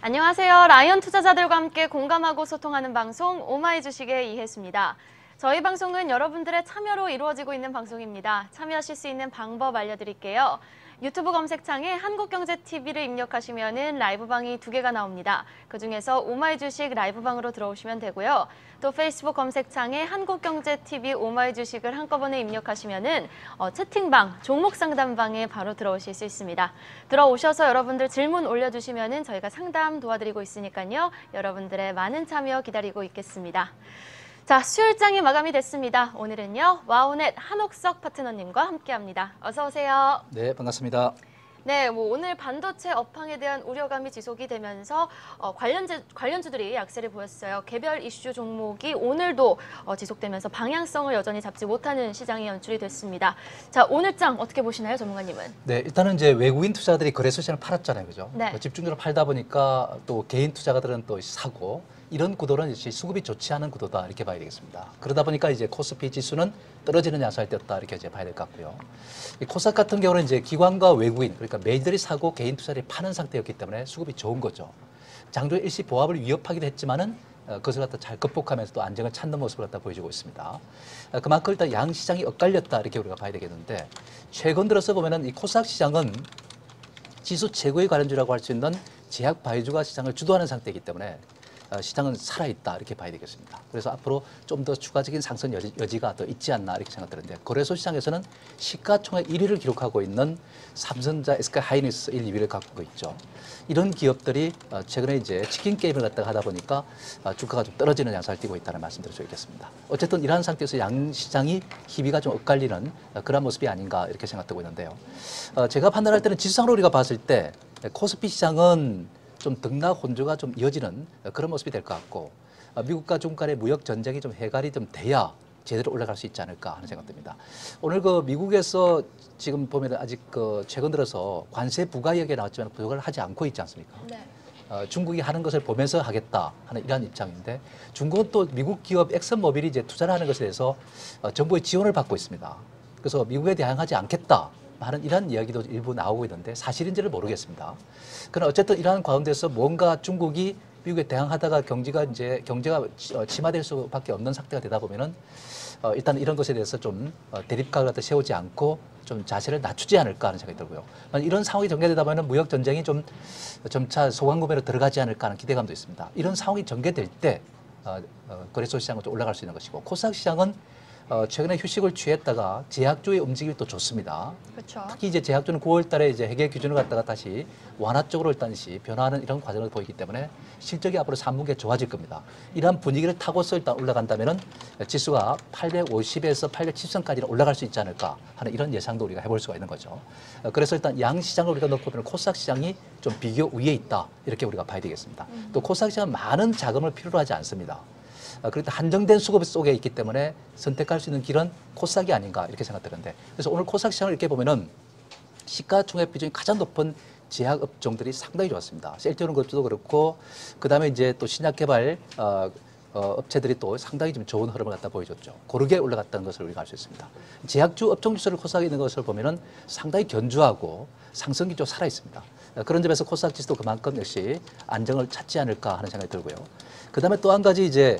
안녕하세요. 라이언 투자자들과 함께 공감하고 소통하는 방송 오마이주식의 이혜수입니다. 저희 방송은 여러분들의 참여로 이루어지고 있는 방송입니다. 참여하실 수 있는 방법 알려드릴게요. 유튜브 검색창에 한국경제TV를 입력하시면 라이브방이 2개가 나옵니다. 그중에서 오마이주식 라이브방으로 들어오시면 되고요. 또 페이스북 검색창에 한국경제TV 오마이주식을 한꺼번에 입력하시면 채팅방, 종목 상담방에 바로 들어오실 수 있습니다. 들어오셔서 여러분들 질문 올려주시면 저희가 상담 도와드리고 있으니까요. 여러분들의 많은 참여 기다리고 있겠습니다. 자, 수요일장이 마감이 됐습니다. 오늘은요, 와우넷 한옥석 파트너님과 함께합니다. 어서 오세요. 네, 반갑습니다. 네, 오늘 반도체 업황에 대한 우려감이 지속이 되면서 관련주들이 약세를 보였어요. 개별 이슈 종목이 오늘도 지속되면서 방향성을 여전히 잡지 못하는 시장이 연출이 됐습니다. 자, 오늘장 어떻게 보시나요, 전문가님은? 네, 일단은 이제 외국인 투자들이 거래소 시장을 팔았잖아요, 그죠? 네. 집중적으로 팔다 보니까 또 개인 투자가들은 또 사고 이런 구도는 이제 수급이 좋지 않은 구도다 이렇게 봐야 되겠습니다. 그러다 보니까 이제 코스피 지수는 떨어지는 양상을 띄었다 이렇게 이제 봐야 될 것 같고요. 이 코스닥 같은 경우는 이제 기관과 외국인 그러니까 매일들이 사고 개인 투자들이 파는 상태였기 때문에 수급이 좋은 거죠. 장중 일시 보합을 위협하기도 했지만은 그것을 갖다 잘 극복하면서 또 안정을 찾는 모습을 갖다 보여주고 있습니다. 그만큼 일단 양 시장이 엇갈렸다 이렇게 우리가 봐야 되겠는데 최근 들어서 보면은 이 코스닥 시장은 지수 최고의 관련주라고 할 수 있는 제약 바이오주가 시장을 주도하는 상태이기 때문에 시장은 살아있다 이렇게 봐야 되겠습니다. 그래서 앞으로 좀 더 추가적인 상승 여지가 더 있지 않나 이렇게 생각되는데 거래소 시장에서는 시가총액 1위를 기록하고 있는 삼성전자, SK하이닉스 1, 2위를 갖고 있죠. 이런 기업들이 최근에 이제 치킨 게임을 갖다가 하다 보니까 주가가 좀 떨어지는 양상을 띠고 있다는 말씀드릴 수 있겠습니다. 어쨌든 이러한 상태에서 양 시장이 희비가 좀 엇갈리는 그런 모습이 아닌가 이렇게 생각되고 있는데요. 제가 판단할 때는 지수상으로 우리가 봤을 때 코스피 시장은 좀 등락 혼조가 좀 이어지는 그런 모습이 될 것 같고 미국과 중국 간의 무역 전쟁이 좀 해결이 좀 돼야 제대로 올라갈 수 있지 않을까 하는 생각됩니다. 오늘 그 미국에서 지금 보면 아직 그 최근 들어서 관세 부과 이야기가 나왔지만 부과를 하지 않고 있지 않습니까? 네. 중국이 하는 것을 보면서 하겠다 하는 이러한 입장인데 중국은 또 미국 기업 엑슨모빌이 이제 투자를 하는 것에 대해서 정부의 지원을 받고 있습니다. 그래서 미국에 대항하지 않겠다. 하는 이런 이야기도 일부 나오고 있는데 사실인지를 모르겠습니다. 그러나 어쨌든 이러한 가운데서 뭔가 중국이 미국에 대항하다가 경제가 침하될 수밖에 없는 상태가 되다 보면은 일단 이런 것에 대해서 좀 대립각을 갖다 세우지 않고 좀 자세를 낮추지 않을까 하는 생각이 들고요. 이런 상황이 전개되다 보면 무역 전쟁이 좀 점차 소강구매로 들어가지 않을까 하는 기대감도 있습니다. 이런 상황이 전개될 때 거래소 시장은 좀 올라갈 수 있는 것이고 코스닥 시장은 최근에 휴식을 취했다가 제약주의 움직임이 또 좋습니다. 그렇죠. 특히 이제 제약주는 9월 달에 이제 회계 기준을 갖다가 다시 완화 쪽으로 일단 변화하는 이런 과정을 보이기 때문에 실적이 앞으로 3분기에 좋아질 겁니다. 이러한 분위기를 타고서 일단 올라간다면은 지수가 850에서 870선까지는 올라갈 수 있지 않을까 하는 이런 예상도 우리가 해볼 수가 있는 거죠. 그래서 일단 양 시장을 우리가 놓고 보면 코스닥 시장이 좀 비교 위에 있다 이렇게 우리가 봐야 되겠습니다. 또 코스닥 시장은 많은 자금을 필요로 하지 않습니다. 그런데 한정된 수급 속에 있기 때문에 선택할 수 있는 길은 코스닥이 아닌가 이렇게 생각되는데 그래서 오늘 코스닥 시장을 이렇게 보면은 시가총액 비중이 가장 높은 제약 업종들이 상당히 좋았습니다. 셀트리온 업체도 그렇고 그다음에 이제 또 신약개발 업체들이 또 상당히 좀 좋은 흐름을 갖다 보여줬죠. 고르게 올라갔다는 것을 우리가 알 수 있습니다. 제약주 업종 지수를 코스닥에 있는 것을 보면은 상당히 견조하고 상승기 좀 살아 있습니다. 그런 점에서 코스닥 지수도 그만큼 역시 안정을 찾지 않을까 하는 생각이 들고요. 그다음에 또 한 가지 이제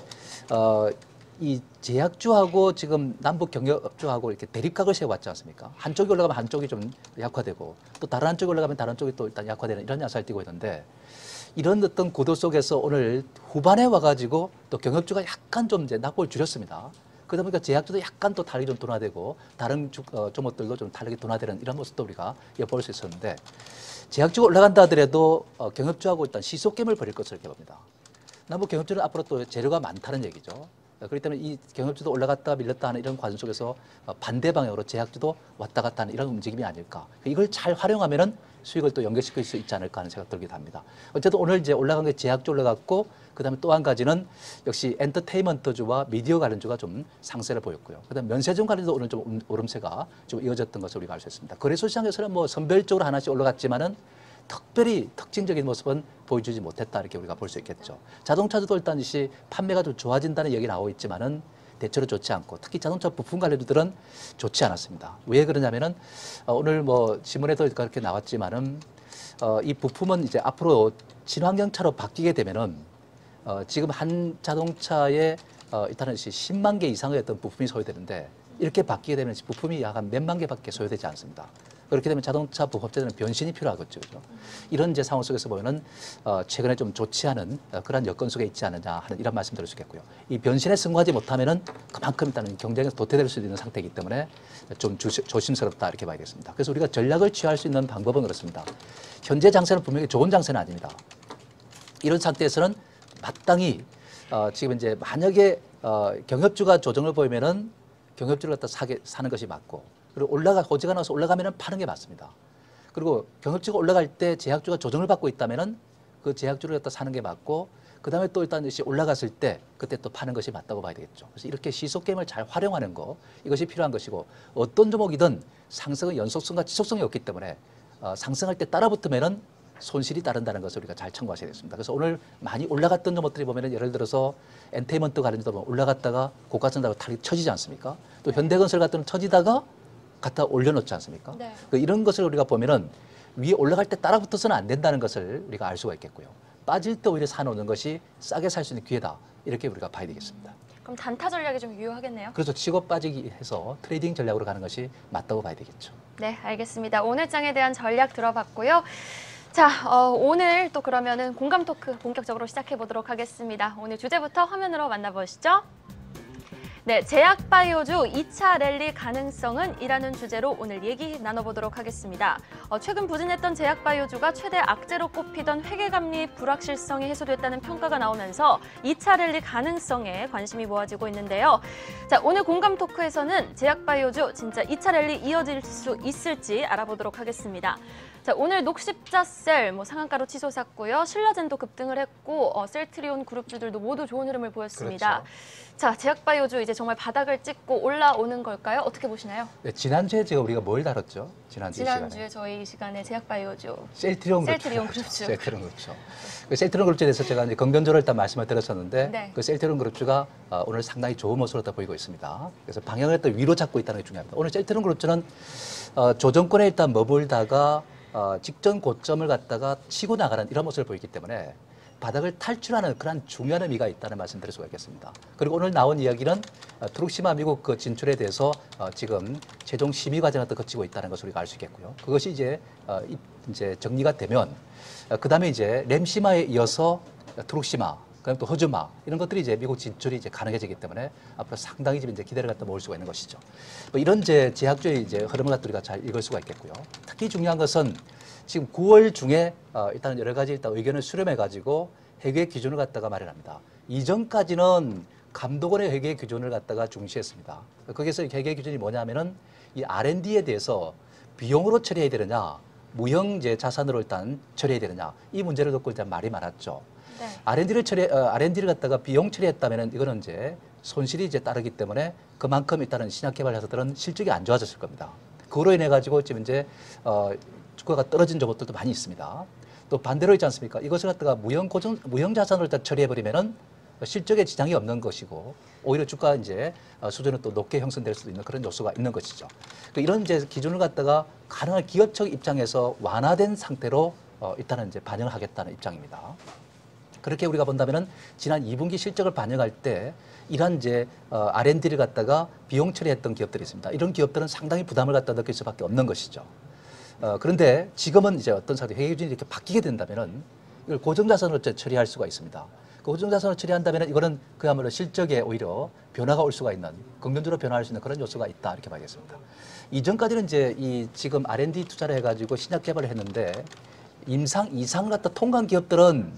이 제약주하고 지금 남북 경협업주하고 이렇게 대립각을 세워왔지 않습니까? 한쪽이 올라가면 한쪽이 좀 약화되고 또 다른 한쪽이 올라가면 다른 쪽이 또 일단 약화되는 이런 양상을 띠고 있는데 이런 어떤 구도 속에서 오늘 후반에 와가지고 또 경협주가 약간 좀 이제 낙폭을 줄였습니다. 그러다 보니까 제약주도 약간 또 탄력이 좀 둔화되고 다른 종목들도 좀 탄력이 둔화되는 이런 모습도 우리가 엿볼 수 있었는데 제약주가 올라간다 하더라도 경협주하고 일단 시속겜을 벌일 것으로 이렇게 봅니다. 남북 경협주는 앞으로 또 재료가 많다는 얘기죠. 그렇기 때문에 이 경협주도 올라갔다 밀렸다 하는 이런 과정 속에서 반대 방향으로 제약주도 왔다 갔다 하는 이런 움직임이 아닐까. 이걸 잘 활용하면은 수익을 또 연결시킬 수 있지 않을까 하는 생각 들기도 합니다. 어쨌든 오늘 이제 올라간 게 제약주 올라갔고 그다음에 또 한 가지는 역시 엔터테인먼트주와 미디어 관련주가 좀 상세를 보였고요. 그다음에 면세점 관련도 오늘 좀 오름세가 좀 이어졌던 것을 우리가 알 수 있습니다. 거래소 시장에서는 뭐 선별적으로 하나씩 올라갔지만은 특별히 특징적인 모습은 보여주지 못했다 이렇게 우리가 볼 수 있겠죠. 자동차도 일단 판매가 좀 좋아진다는 얘기 나오고 있지만은 대체로 좋지 않고 특히 자동차 부품 관련주들은 좋지 않았습니다. 왜 그러냐면은 오늘 뭐 신문에도 그렇게 나왔지만은 이 부품은 이제 앞으로 친환경차로 바뀌게 되면은 지금 한 자동차에 일단은 10만 개 이상의 어떤 부품이 소요되는데 이렇게 바뀌게 되면 부품이 약 한 몇만 개밖에 소요되지 않습니다. 그렇게 되면 자동차 부품업체들은 변신이 필요하겠죠. 그죠? 이런 이제 상황 속에서 보면은 최근에 좀 좋지 않은 그런 여건 속에 있지 않느냐 하는 이런 말씀 드릴 수 있겠고요. 이 변신에 승화하지 못하면은 그만큼 일단은 경쟁에서 도태될 수 있는 상태이기 때문에 좀 조심스럽다 이렇게 봐야겠습니다. 그래서 우리가 전략을 취할 수 있는 방법은 그렇습니다. 현재 장세는 분명히 좋은 장세는 아닙니다. 이런 상태에서는 마땅히 지금 이제 만약에 경협주가 조정을 보이면은 경협주를 갖다 사는 것이 맞고 그리고 호재가 나와서 올라가면은 파는 게 맞습니다. 그리고 경협주가 올라갈 때 제약주가 조정을 받고 있다면은 그 제약주를 갖다 사는 게 맞고 그다음에 또 일단 올라갔을 때 그때 또 파는 것이 맞다고 봐야 되겠죠. 그래서 이렇게 시속 게임을 잘 활용하는 거 이것이 필요한 것이고 어떤 종목이든 상승은 연속성과 지속성이 없기 때문에 상승할 때 따라붙으면은 손실이 따른다는 것을 우리가 잘 참고하셔야 되겠습니다. 그래서 오늘 많이 올라갔던 종목들이 보면은 예를 들어서 엔테이먼트 관련주도 보면 올라갔다가 고가선다고 탈이 쳐지지 않습니까? 또 현대건설 같은 경우는 쳐지다가 갖다 올려놓지 않습니까? 네. 이런 것을 우리가 보면은 위에 올라갈 때 따라붙어서는 안 된다는 것을 우리가 알 수가 있겠고요. 빠질 때 오히려 사놓는 것이 싸게 살 수 있는 기회다. 이렇게 우리가 봐야 되겠습니다. 그럼 단타 전략이 좀 유효하겠네요. 그래서 치고 빠지기 해서 트레이딩 전략으로 가는 것이 맞다고 봐야 되겠죠. 네, 알겠습니다. 오늘 장에 대한 전략 들어봤고요. 자, 오늘 또 그러면은 공감 토크 본격적으로 시작해 보도록 하겠습니다. 오늘 주제부터 화면으로 만나보시죠. 네, 제약바이오주 2차 랠리 가능성은? 이라는 주제로 오늘 얘기 나눠보도록 하겠습니다. 최근 부진했던 제약바이오주가 최대 악재로 꼽히던 회계감리 불확실성이 해소됐다는 평가가 나오면서 2차 랠리 가능성에 관심이 모아지고 있는데요. 자, 오늘 공감 토크에서는 제약바이오주 진짜 2차 랠리 이어질 수 있을지 알아보도록 하겠습니다. 자, 오늘 녹십자셀 상한가로 치솟았고요. 신라젠도 급등을 했고 셀트리온 그룹주들도 모두 좋은 흐름을 보였습니다. 그렇죠. 자, 제약바이오주 이제 정말 바닥을 찍고 올라오는 걸까요? 어떻게 보시나요? 네, 지난주에 제가 우리가 뭘 다뤘죠? 지난주에 저희 이 시간에 제약바이오주 셀트리온 그룹주. 셀트리온 그룹주. 그 셀트리온 그룹주에 대해서 제가 이제 긍정적으로 일단 말씀을 드렸었는데 네. 그 셀트리온 그룹주가 오늘 상당히 좋은 모습으로 다 보이고 있습니다. 그래서 방향을 또 위로 잡고 있다는 게 중요합니다. 오늘 셀트리온 그룹주는 조정권에 일단 머물다가 직전 고점을 갖다가 치고 나가는 이런 모습을 보이기 때문에 바닥을 탈출하는 그런 중요한 의미가 있다는 말씀드릴 수가 있겠습니다. 그리고 오늘 나온 이야기는 트룩시마 미국 그 진출에 대해서 지금 최종 심의 과정을 또 거치고 있다는 것을 우리가 알 수 있겠고요. 그것이 이제 정리가 되면 그다음에 이제 램시마에 이어서 트룩시마, 그다음에 또 허즈마 이런 것들이 이제 미국 진출이 이제 가능해지기 때문에 앞으로 상당히 이제 기대를 갖다 모을 수가 있는 것이죠. 이런 이제 제약주의 이제 흐름을 갖다 우리가 잘 읽을 수가 있겠고요. 특히 중요한 것은 지금 9월 중에 일단 여러 가지 일단 의견을 수렴해 가지고 회계 기준을 갖다가 마련합니다. 이전까지는 감독원의 회계 기준을 갖다가 중시했습니다. 거기서 회계 기준이 뭐냐면은 이 R&D에 대해서 비용으로 처리해야 되느냐, 무형제 자산으로 일단 처리해야 되느냐 이 문제를 놓고 일단 말이 많았죠. 네. R&D를 갖다가 비용 처리했다면은 이거는 이제 손실이 이제 따르기 때문에 그만큼 일단은 신약개발 회사들은 실적이 안 좋아졌을 겁니다. 그로 인해 가지고 지금 이제 주가가 떨어진 종목들도 많이 있습니다. 또 반대로 있지 않습니까? 이것을 갖다가 무형 자산으로 일단 처리해버리면은 실적에 지장이 없는 것이고 오히려 주가 이제 수준은 또 높게 형성될 수도 있는 그런 요소가 있는 것이죠. 이런 이제 기준을 갖다가 가능한 기업 측 입장에서 완화된 상태로 일단은 이제 반영을 하겠다는 입장입니다. 그렇게 우리가 본다면은 지난 2분기 실적을 반영할 때 이러한 이제 R&D를 갖다가 비용 처리했던 기업들이 있습니다. 이런 기업들은 상당히 부담을 갖다 느낄 수밖에 없는 것이죠. 그런데 지금은 이제 어떤 상태 회계 기준이 이렇게 바뀌게 된다면은 이걸 고정자산으로 처리할 수가 있습니다. 고정자산으로 처리한다면은 이거는 그야말로 실적에 오히려 변화가 올 수가 있는 긍정적으로 변화할 수 있는 그런 요소가 있다 이렇게 봐야겠습니다. 이전까지는 이제 이 지금 R&D 투자를 해가지고 신약 개발을 했는데 이상을 갖다 통과한 기업들은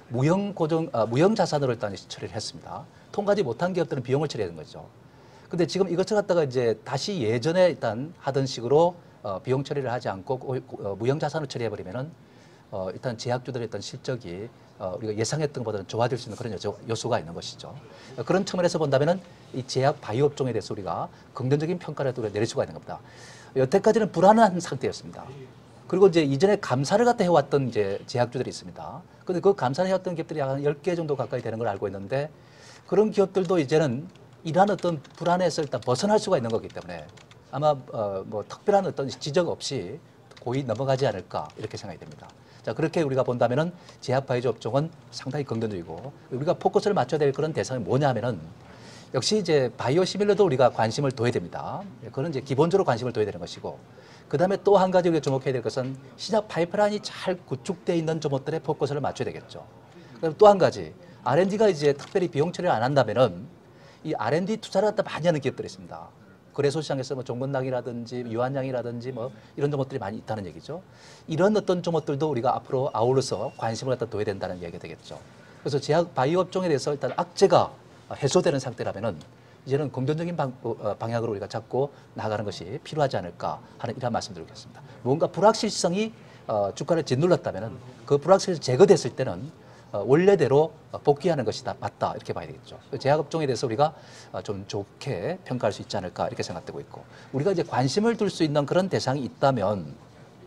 무형 자산으로 일단 처리를 했습니다. 통과하지 못한 기업들은 비용을 처리하는 거죠. 근데 지금 이것을 갖다가 이제 다시 예전에 일단 하던 식으로 비용 처리를 하지 않고 무형 자산을 처리해버리면은 일단 제약주들의 일단 실적이 우리가 예상했던 것보다는 좋아질 수 있는 그런 요소가 있는 것이죠. 그런 측면에서 본다면은 이 제약 바이오 업종에 대해서 우리가 긍정적인 평가를 또 내릴 수가 있는 겁니다. 여태까지는 불안한 상태였습니다. 그리고 이제 이전에 감사를 갖다 해왔던 이제 제약주들이 있습니다. 근데 그 감사를 해왔던 기업들이 약 10개 정도 가까이 되는 걸 알고 있는데 그런 기업들도 이제는 이러한 어떤 불안에서 일단 벗어날 수가 있는 거기 때문에 아마 뭐 특별한 어떤 지적 없이 고이 넘어가지 않을까 이렇게 생각이 됩니다. 자, 그렇게 우리가 본다면은 제약 바이오 업종은 상당히 긍정적이고 우리가 포커스를 맞춰야 될 그런 대상이 뭐냐면은 역시 이제 바이오 시밀러도 우리가 관심을 둬야 됩니다. 그거는 이제 기본적으로 관심을 둬야 되는 것이고 그다음에 또 한 가지 우리가 주목해야 될 것은 시작 파이프라인이 잘 구축되어 있는 종목들에 포커스를 맞춰야 되겠죠. 그다음에 또 한 가지 R&D가 이제 특별히 비용 처리를 안 한다면은 이 R&D 투자를 갖다 많이 하는 기업들이 있습니다. 거래소 시장에서 뭐 종근당이라든지 유한양이라든지 뭐 이런 종목들이 많이 있다는 얘기죠. 이런 어떤 종목들도 우리가 앞으로 아울러서 관심을 갖다 둬야 된다는 얘기가 되겠죠. 그래서 제약 바이오 업종에 대해서 일단 악재가 해소되는 상태라면은 이제는 긍정적인 방향으로 우리가 잡고 나가는 것이 필요하지 않을까 하는 이런 말씀드리겠습니다. 뭔가 불확실성이 주가를 짓눌렀다면은 그 불확실성이 제거됐을 때는 원래대로 복귀하는 것이 맞다 이렇게 봐야 되겠죠. 제약업종에 대해서 우리가 좀 좋게 평가할 수 있지 않을까 이렇게 생각되고 있고 우리가 이제 관심을 둘 수 있는 그런 대상이 있다면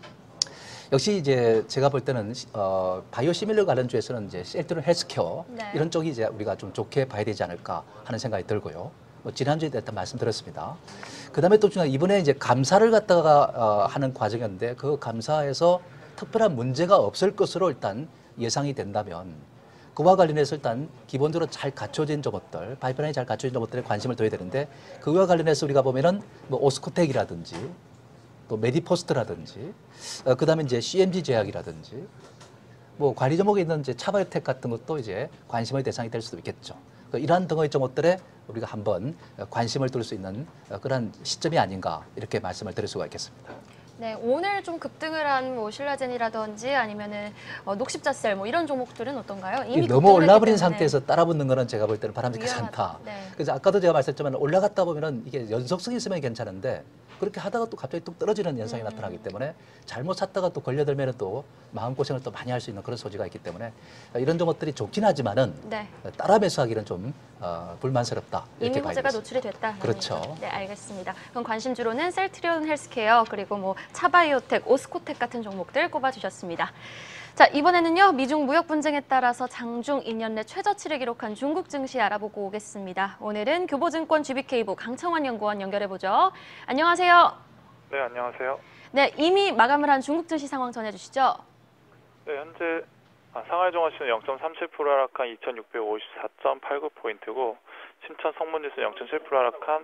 역시 이제 제가 볼 때는 바이오 시밀러 관련주에서는 이제 셀트론 헬스케어 네. 이런 쪽이 이제 우리가 좀 좋게 봐야 되지 않을까 하는 생각이 들고요. 지난주에 일단 말씀드렸습니다. 그다음에 또 중요한 이번에 이제 감사를 갖다가 하는 과정이었는데 그 감사에서 특별한 문제가 없을 것으로 일단 예상이 된다면 그와 관련해서 일단 기본적으로 잘 갖춰진 종목들, 파이프라인이 잘 갖춰진 종목들에 관심을 둬야 되는데 그와 관련해서 우리가 보면은 뭐 오스코텍이라든지 또 메디포스트라든지 그다음에 이제 CMG 제약이라든지 뭐 관리 종목에 있는 이제 차바이오텍 같은 것도 이제 관심의 대상이 될 수도 있겠죠. 이러한 등의 종목들에 우리가 한번 관심을 둘 수 있는 그런 시점이 아닌가 이렇게 말씀을 드릴 수가 있겠습니다. 네, 오늘 좀 급등을 한 뭐 신라젠이라든지 아니면은 녹십자셀 뭐 이런 종목들은 어떤가요? 이미 너무 올라버린 때문에. 상태에서 따라붙는 거는 제가 볼 때는 바람직하지 위험하다. 않다. 네. 그래서 아까도 제가 말씀했지만 올라갔다 보면은 이게 연속성이 있으면 괜찮은데 그렇게 하다가 또 갑자기 뚝 떨어지는 현상이 나타나기 때문에 잘못 샀다가 또 걸려들면 또 마음고생을 또 많이 할 수 있는 그런 소지가 있기 때문에 이런 종목들이 좋긴 하지만은 네. 따라 매수하기는 좀 불만스럽다. 이렇게 이미 봐야 호재가 되겠습니다. 노출이 됐다. 그렇죠. 네, 알겠습니다. 그럼 관심주로는 셀트리온 헬스케어 그리고 뭐 차바이오텍, 오스코텍 같은 종목들 꼽아주셨습니다. 자, 이번에는요. 미중 무역 분쟁에 따라서 장중 2년 내 최저치를 기록한 중국 증시 알아보고 오겠습니다. 오늘은 교보증권 GBK부 강청원 연구원 연결해보죠. 안녕하세요. 네, 안녕하세요. 네, 이미 마감을 한 중국 증시 상황 전해주시죠. 네, 현재 상하이 종합지수는 0.37% 하락한 2,654.89포인트고 심천 성문지수는 0.7% 하락한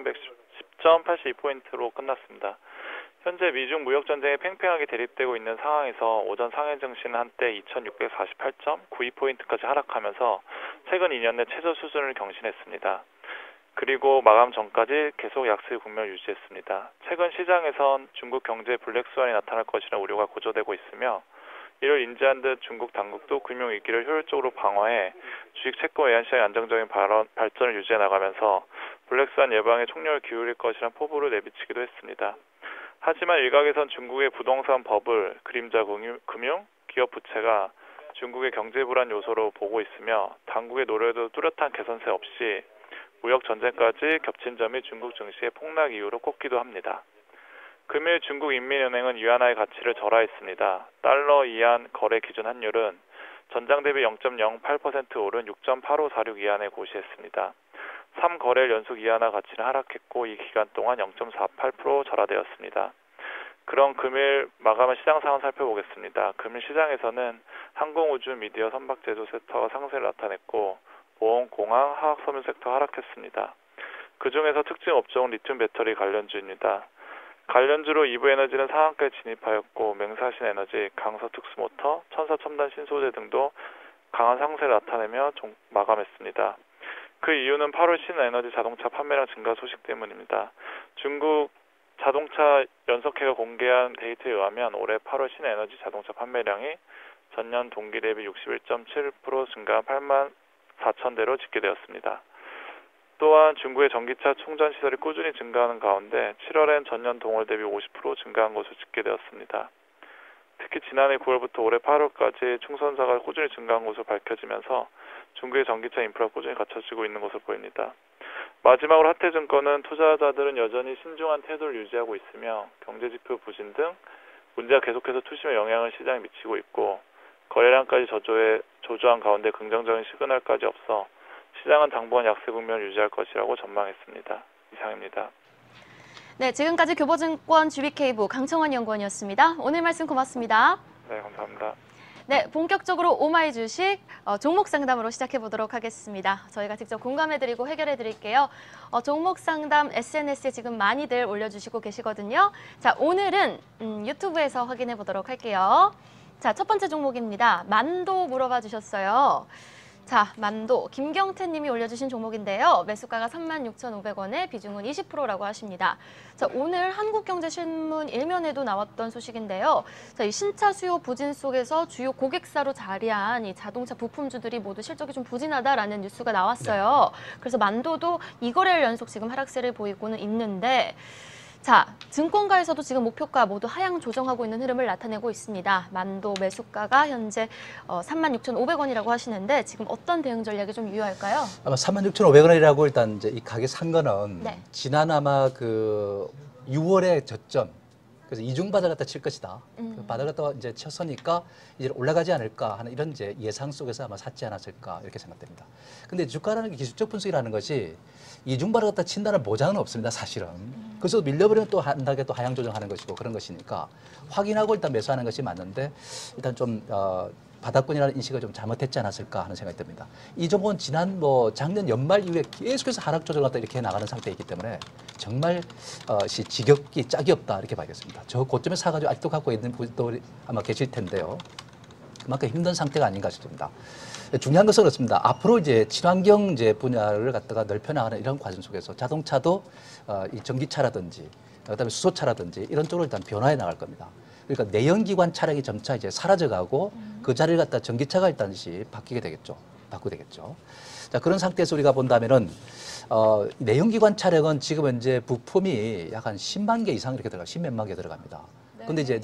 8,110.82포인트로 끝났습니다. 현재 미중 무역 전쟁이 팽팽하게 대립되고 있는 상황에서 오전 상해 증시는 한때 2,648.92포인트까지 하락하면서 최근 2년 내 최저 수준을 경신했습니다. 그리고 마감 전까지 계속 약세 국면을 유지했습니다. 최근 시장에선 중국 경제 블랙스완이 나타날 것이라는 우려가 고조되고 있으며 이를 인지한 듯 중국 당국도 금융위기를 효율적으로 방어해 주식 채권 외환 시장의 안정적인 발전을 유지해 나가면서 블랙스완 예방에 총력을 기울일 것이라는 포부를 내비치기도 했습니다. 하지만 일각에선 중국의 부동산 버블, 그림자 금융, 기업 부채가 중국의 경제 불안 요소로 보고 있으며 당국의 노력에도 뚜렷한 개선세 없이 무역 전쟁까지 겹친 점이 중국 증시의 폭락 이유로 꼽기도 합니다. 금일 중국 인민은행은 위안화의 가치를 절하했습니다. 달러 이안 거래 기준 환율은 전장 대비 0.08% 오른 6.8546 위안에 고시했습니다. 3거래일 연속 위안화 가치는 하락했고 이 기간 동안 0.48% 절하되었습니다. 그럼 금일 마감한 시장 상황 살펴보겠습니다. 금일 시장에서는 항공우주, 미디어, 선박제조 섹터가 상세를 나타냈고 보험, 공항, 화학섬유 섹터 하락했습니다. 그중에서 특징 업종은 리튬 배터리 관련주입니다. 관련주로 이브에너지는 상한가에 진입하였고 맹사신에너지, 강서특수모터, 천사첨단 신소재 등도 강한 상세를 나타내며 마감했습니다. 그 이유는 8월 신에너지 자동차 판매량 증가 소식 때문입니다. 중국 자동차 연석회가 공개한 데이터에 의하면 올해 8월 신에너지 자동차 판매량이 전년 동기 대비 61.7% 증가한 8만 4천 대로 집계되었습니다. 또한 중국의 전기차 충전 시설이 꾸준히 증가하는 가운데 7월엔 전년 동월 대비 50% 증가한 것으로 집계되었습니다. 특히 지난해 9월부터 올해 8월까지 충전사가 꾸준히 증가한 것으로 밝혀지면서 중국의 전기차 인프라가 꾸준히 갖춰지고 있는 것으로 보입니다. 마지막으로 하태증권은 투자자들은 여전히 신중한 태도를 유지하고 있으며 경제지표 부진 등 문제가 계속해서 투심의 영향을 시장에 미치고 있고 거래량까지 조조한 가운데 긍정적인 시그널까지 없어 시장은 당분간 약세 국면을 유지할 것이라고 전망했습니다. 이상입니다. 네, 지금까지 교보증권 GBK부 강청원 연구원이었습니다. 오늘 말씀 고맙습니다. 네, 감사합니다. 네, 본격적으로 오마이 주식 종목 상담으로 시작해 보도록 하겠습니다. 저희가 직접 공감해드리고 해결해드릴게요. 종목 상담 SNS에 지금 많이들 올려주시고 계시거든요. 자, 오늘은 유튜브에서 확인해 보도록 할게요. 자, 첫 번째 종목입니다. 만도 물어봐 주셨어요. 자, 만도 김경태 님이 올려주신 종목인데요. 매수가가 36,500원에 비중은 20%라고 하십니다. 자, 오늘 한국경제신문 일면에도 나왔던 소식인데요. 자, 이 신차 수요 부진 속에서 주요 고객사로 자리한 이 자동차 부품주들이 모두 실적이 좀 부진하다라는 뉴스가 나왔어요. 그래서 만도도 2거래일 연속 지금 하락세를 보이고는 있는데, 자, 증권가에서도 지금 목표가 모두 하향 조정하고 있는 흐름을 나타내고 있습니다. 만도 매수가가 현재 36,500원이라고 하시는데 지금 어떤 대응 전략이 좀 유효할까요? 아마 36,500원이라고 일단 이제 이 가게 산 거는 네. 지난 아마 그 6월의 저점, 그래서 이중 바닥 갖다 칠 것이다. 그 바닥 갖다 이제 쳤으니까 이제 올라가지 않을까 하는 이런 이제 예상 속에서 아마 샀지 않았을까 이렇게 생각됩니다. 근데 주가라는 게 기술적 분석이라는 것이 이중 바닥 갖다 친다는 보장은 없습니다, 사실은. 그래서 밀려버리면 또 한 단계 또 하향 조정하는 것이고 그런 것이니까 확인하고 일단 매수하는 것이 맞는데 일단 좀 바닥권이라는 인식을 좀 잘못했지 않았을까 하는 생각이 듭니다. 이 종목은 지난 작년 연말 이후에 계속해서 하락 조정을 갖다 이렇게 나가는 상태이기 때문에 정말 지겹기 짝이 없다 이렇게 봐야겠습니다. 저 고점에 사가지고 아직도 갖고 있는 분도 아마 계실 텐데요. 그만큼 힘든 상태가 아닌가 싶습니다. 중요한 것은 그렇습니다. 앞으로 이제 친환경 이제 분야를 갖다가 넓혀나가는 이런 과정 속에서 자동차도 이 전기차라든지 그다음에 수소차라든지 이런 쪽으로 일단 변화해 나갈 겁니다. 그러니까 내연기관 차량이 점차 이제 사라져가고 그 자리를 갖다 전기차가 일단 바뀌게 되겠죠. 바꾸게 되겠죠. 자, 그런 상태에서 우리가 본다면은 내연기관 차량은 지금 현재 부품이 약 한 10만 개 이상 이렇게 들어가, 10몇만 개 들어갑니다. 근데 이제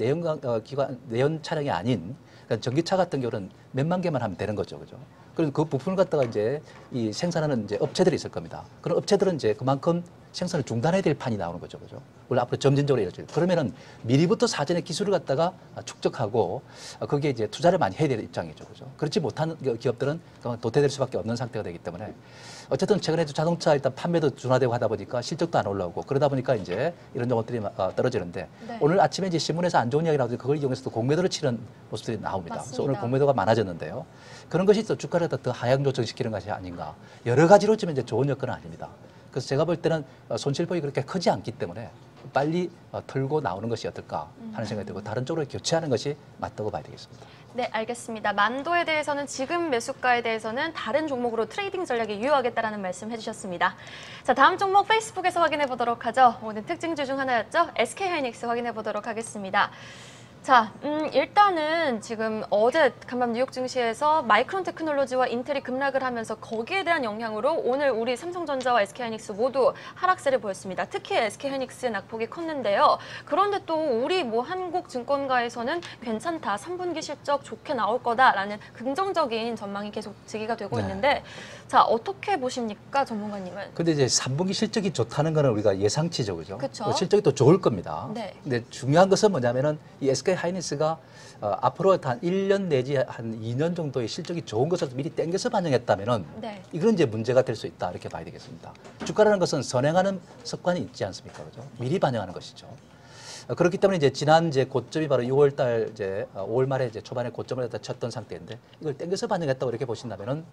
내연 차량이 아닌 그러니까 전기차 같은 경우는 몇만 개만 하면 되는 거죠, 그죠? 그래서 그 부품을 갖다가 이제 이 생산하는 이제 업체들이 있을 겁니다. 그런 업체들은 이제 그만큼 생산을 중단해야 될 판이 나오는 거죠, 그죠? 원래 앞으로 점진적으로 이루어져요. 그러면은 미리부터 사전에 기술을 갖다가 축적하고 거기에 이제 투자를 많이 해야 될 입장이죠, 그죠? 그렇지 못한 기업들은 도태될 수밖에 없는 상태가 되기 때문에 어쨌든 최근에도 자동차 일단 판매도 둔화되고 하다 보니까 실적도 안 올라오고 그러다 보니까 이제 이런 것들이 떨어지는데 네. 오늘 아침에 이제 신문에서 안 좋은 이야기라고 그걸 이용해서 또 공매도를 치는 모습들이 나옵니다. 맞습니다. 그래서 오늘 공매도가 많아졌는데요. 그런 것이 또 주가를 더 하향 조정시키는 것이 아닌가. 여러 가지로 치면 이제 좋은 여건은 아닙니다. 그래서 제가 볼 때는 손실폭이 그렇게 크지 않기 때문에 빨리 털고 나오는 것이 어떨까 하는 생각이 들고 다른 쪽으로 교체하는 것이 맞다고 봐야 되겠습니다. 네, 알겠습니다. 만도에 대해서는 지금 매수가에 대해서는 다른 종목으로 트레이딩 전략이 유효하겠다라는 말씀 해주셨습니다. 자, 다음 종목 페이스북에서 확인해 보도록 하죠. 오늘 특징주 중 하나였죠. SK하이닉스 확인해 보도록 하겠습니다. 자, 일단은 지금 어제 간밤 뉴욕 증시에서 마이크론 테크놀로지와 인텔이 급락을 하면서 거기에 대한 영향으로 오늘 우리 삼성전자와 SK하이닉스 모두 하락세를 보였습니다. 특히 SK하이닉스의 낙폭이 컸는데요. 그런데 또 우리 한국증권가에서는 괜찮다, 3분기 실적 좋게 나올 거다라는 긍정적인 전망이 계속 제기가 되고 네. 있는데 자, 어떻게 보십니까, 전문가님은? 근데 이제 3분기 실적이 좋다는 거는 우리가 예상치죠, 그죠? 그쵸. 실적이 또 좋을 겁니다. 네. 근데 중요한 것은 뭐냐면은 이 SK하이닉스가 앞으로 한 1년 내지 한 2년 정도의 실적이 좋은 것을 미리 땡겨서 반영했다면은 네. 이건 이제 문제가 될 수 있다 이렇게 봐야 되겠습니다. 주가라는 것은 선행하는 습관이 있지 않습니까, 그죠? 미리 반영하는 것이죠. 그렇기 때문에 이제 지난 이제 고점이 바로 6월달 이제 5월 말에 이제 초반에 고점을 갖다 쳤던 상태인데 이걸 땡겨서 반영했다고 이렇게 보신다면은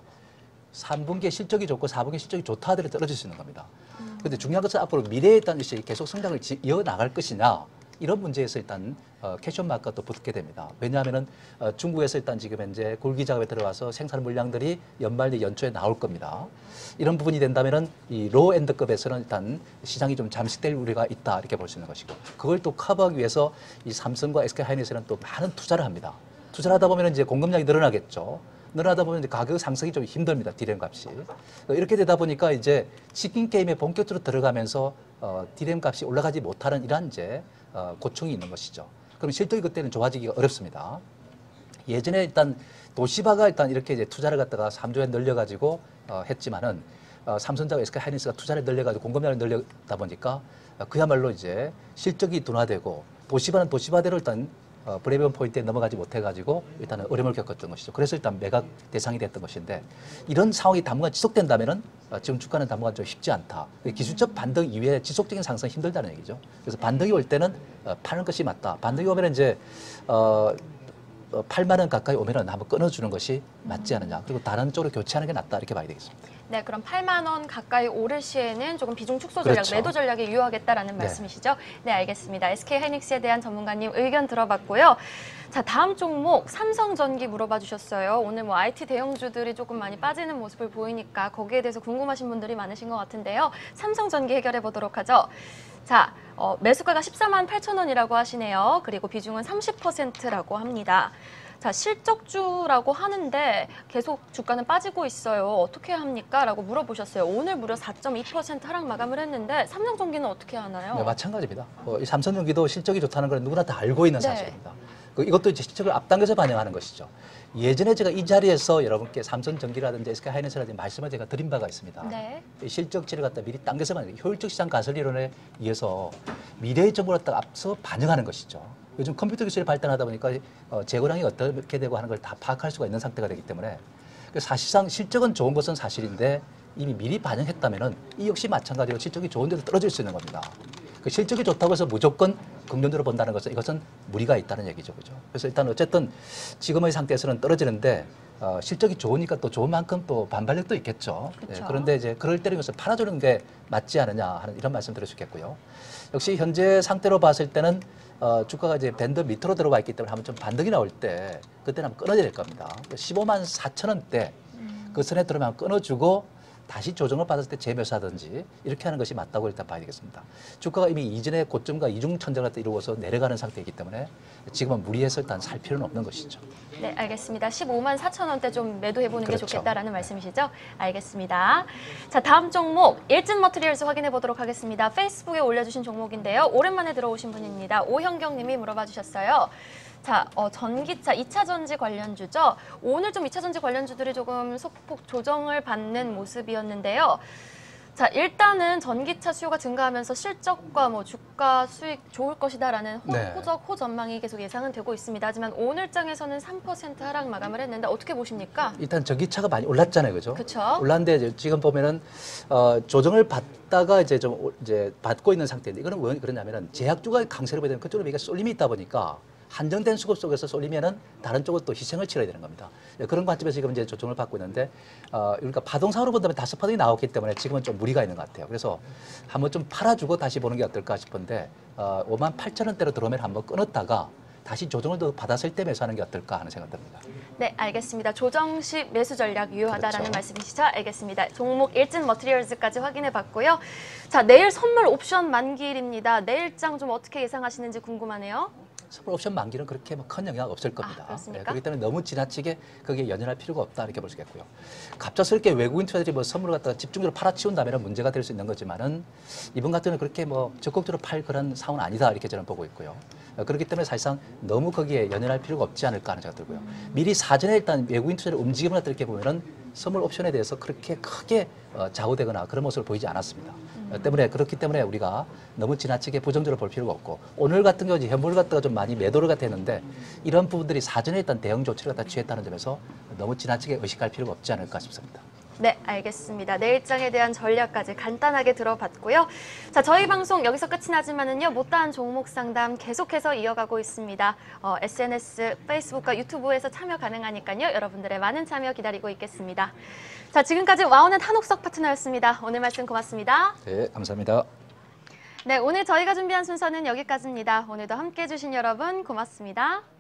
3분기에 실적이 좋고 4분기에 실적이 좋다 하더라도 떨어질 수 있는 겁니다. 그런데 중요한 것은 앞으로 미래에 일단 계속 성장을 이어나갈 것이냐 이런 문제에서 일단 캐션 마크가 또 붙게 됩니다. 왜냐하면은 중국에서 일단 지금 현재 굴기 작업에 들어가서 생산 물량들이 연말 내 연초에 나올 겁니다. 이런 부분이 된다면은 이 로우 엔드급에서는 일단 시장이 좀 잠식될 우려가 있다 이렇게 볼 수 있는 것이고 그걸 또 커버하기 위해서 이 삼성과 SK하이닉스는 또 많은 투자를 합니다. 투자를 하다 보면 이제 공급량이 늘어나겠죠. 늘어나다 보면 이제 가격 상승이 좀 힘듭니다. 디램 값이. 이렇게 되다 보니까 이제 치킨 게임에 본격적으로 들어가면서 디램 값이 올라가지 못하는 이러한 이제 고충이 있는 것이죠. 그럼 실적이 그때는 좋아지기가 어렵습니다. 예전에 일단 도시바가 일단 이렇게 이제 투자를 갖다가 3조에 늘려가지고 했지만은 삼성전자와 SK하이닉스가 투자를 늘려가지고 공급량을 늘려다 보니까 그야말로 이제 실적이 둔화되고 도시바는 도시바대로 일단 브레이크이븐 포인트에 넘어가지 못해가지고 일단은 어려움을 겪었던 것이죠. 그래서 일단 매각 대상이 됐던 것인데 이런 상황이 당분간 지속된다면은 지금 주가는 당분간 좀 쉽지 않다. 기술적 반등 이외에 지속적인 상승은 힘들다는 얘기죠. 그래서 반등이 올 때는 파는 것이 맞다. 반등이 오면 이제 8만 원 가까이 오면은 한번 끊어주는 것이 맞지 않느냐. 그리고 다른 쪽으로 교체하는 게 낫다 이렇게 봐야 되겠습니다. 네, 그럼 8만 원 가까이 오를 시에는 조금 비중 축소 전략, 그렇죠. 매도 전략에 유효하겠다라는 네. 말씀이시죠? 네, 알겠습니다. SK하이닉스에 대한 전문가님 의견 들어봤고요. 자, 다음 종목 삼성전기 물어봐 주셨어요. 오늘 뭐 IT 대형주들이 조금 많이 빠지는 모습을 보이니까 거기에 대해서 궁금하신 분들이 많으신 것 같은데요. 삼성전기 해결해 보도록 하죠. 자, 매수가가 14만 8천 원이라고 하시네요. 그리고 비중은 30%라고 합니다. 자, 실적주라고 하는데 계속 주가는 빠지고 있어요. 어떻게 합니까? 라고 물어보셨어요. 오늘 무려 4.2% 하락 마감을 했는데 삼성전기는 어떻게 하나요? 네, 마찬가지입니다. 이 삼성전기도 실적이 좋다는 걸 누구나 다 알고 있는 네. 사실입니다. 이것도 이제 실적을 앞당겨서 반영하는 것이죠. 예전에 제가 이 자리에서 여러분께 삼성전기라든지 SK하이닉스라든지 말씀을 제가 드린 바가 있습니다. 네. 이 실적치를 갖다 미리 당겨서 반영, 효율적 시장 가설 이론에 의해서 미래의 정보를 갖다가 앞서 반영하는 것이죠. 요즘 컴퓨터 기술이 발달하다 보니까 재고량이 어떻게 되고 하는 걸 다 파악할 수가 있는 상태가 되기 때문에 사실상 실적은 좋은 것은 사실인데 이미 미리 반영했다면은 이 역시 마찬가지로 실적이 좋은데도 떨어질 수 있는 겁니다. 그 실적이 좋다고 해서 무조건 긍정적으로 본다는 것은 이것은 무리가 있다는 얘기죠, 그죠? 그래서 일단 어쨌든 지금의 상태에서는 떨어지는데 실적이 좋으니까 또 좋은 만큼 또 반발력도 있겠죠. 그렇죠. 그런데 이제 그럴 때는 것을 팔아주는 게 맞지 않느냐 하는 이런 말씀 드릴 수 있겠고요. 역시 현재 상태로 봤을 때는 주가가 이제 밴드 밑으로 들어와 있기 때문에 한번 좀 반등이 나올 때 그때는 한번 끊어야 될 겁니다. 15만 4천 원대 그 선에 들어오면 끊어주고 다시 조정을 받았을 때 재매수하든지 이렇게 하는 것이 맞다고 일단 봐야 되겠습니다. 주가가 이미 이전의 고점과 이중천정을 이루어서 내려가는 상태이기 때문에 지금은 무리해서 일단 살 필요는 없는 것이죠. 네, 알겠습니다. 15만 4천 원대 좀 매도해보는 그렇죠. 게 좋겠다라는 말씀이시죠? 알겠습니다. 자, 다음 종목 일진 머티리얼스 확인해 보도록 하겠습니다. 페이스북에 올려주신 종목인데요. 오랜만에 들어오신 분입니다. 오현경 님이 물어봐 주셨어요. 자, 전기차 2차 전지 관련주죠. 오늘 좀 2차 전지 관련주들이 조금 소폭 조정을 받는 모습이었는데요. 자, 일단은 전기차 수요가 증가하면서 실적과 뭐 주가 수익 좋을 것이다라는 네. 호전망이 계속 예상은 되고 있습니다. 하지만 오늘장에서는 3% 하락 마감을 했는데 어떻게 보십니까? 일단 전기차가 많이 올랐잖아요, 그죠? 그쵸. 올랐는데 이제 지금 보면은 조정을 받다가 이제 좀 이제 받고 있는 상태인데 이거는 왜 그러냐면은 제약주가 강세를 보이면 그쪽으로 이게 쏠림이 있다 보니까 한정된 수급 속에서 쏠리면은 다른 쪽은 또 희생을 치러야 되는 겁니다. 그런 관점에서 지금 이제 조정을 받고 있는데, 그러니까 파동상으로 본다면 5파동이 나왔기 때문에 지금은 좀 무리가 있는 것 같아요. 그래서 한번 좀 팔아주고 다시 보는 게 어떨까 싶은데, 5만 8천 원대로 들어오면 한번 끊었다가 다시 조정을 더 받았을 때 매수하는 게 어떨까 하는 생각 듭니다. 네, 알겠습니다. 조정 시 매수 전략 유효하다라는 그렇죠. 말씀이시죠? 알겠습니다. 종목 일진 머티리얼즈까지 확인해 봤고요. 자, 내일 선물 옵션 만기일입니다. 내일장 좀 어떻게 예상하시는지 궁금하네요. 선물 옵션 만기는 그렇게 뭐 큰 영향 없을 겁니다. 그렇습니까? 그렇기 때문에 너무 지나치게 거기에 연연할 필요가 없다 이렇게 볼 수 있겠고요. 갑작스럽게 외국인 투자들이 뭐 선물을 갖다가 집중적으로 팔아치운다면 문제가 될 수 있는 거지만은 이번 같은 경우는 그렇게 뭐 적극적으로 팔 그런 상황은 아니다 이렇게 저는 보고 있고요. 그렇기 때문에 사실상 너무 거기에 연연할 필요가 없지 않을까 하는 생각이 들고요. 미리 사전에 일단 외국인 투자를 움직임을 이렇게 보면은 선물 옵션에 대해서 그렇게 크게 좌우되거나 그런 모습을 보이지 않았습니다. 때문에 그렇기 때문에 우리가 너무 지나치게 부정적으로 볼 필요가 없고 오늘 같은 경우 현물 갖다가 좀 많이 매도를 갖다 했는데 이런 부분들이 사전에 일단 대응 조치를 갖다 취했다는 점에서 너무 지나치게 의식할 필요가 없지 않을까 싶습니다. 네, 알겠습니다. 내일장에 대한 전략까지 간단하게 들어봤고요. 자, 저희 방송 여기서 끝이 나지만은요, 못다한 종목 상담 계속해서 이어가고 있습니다. SNS, 페이스북과 유튜브에서 참여 가능하니까요, 여러분들의 많은 참여 기다리고 있겠습니다. 자, 지금까지 와우넷 한옥석 파트너였습니다. 오늘 말씀 고맙습니다. 네, 감사합니다. 네, 오늘 저희가 준비한 순서는 여기까지입니다. 오늘도 함께해 주신 여러분 고맙습니다.